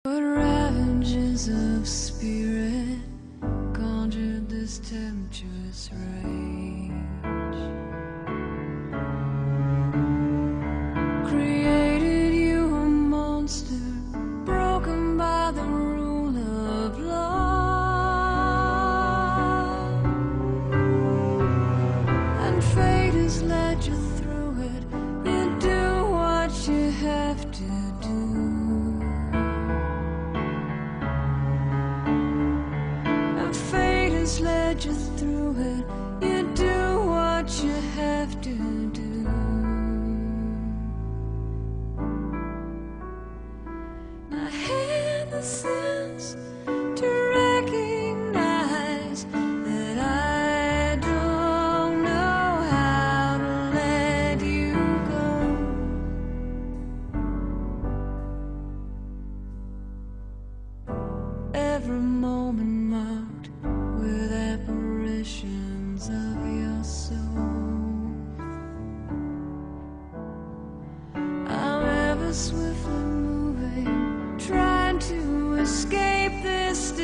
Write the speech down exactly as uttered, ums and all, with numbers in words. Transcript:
What ravages of spirit conjured this tempestuous rage? Created you a monster, broken by the rule of law, and fate has led you through it. You do what you have to do. Led you through it. You do what you have to do. I had the sense to recognize that I don't know how to let you go. Every moment marked with apparitions of your soul. I'm ever swiftly moving, trying to escape this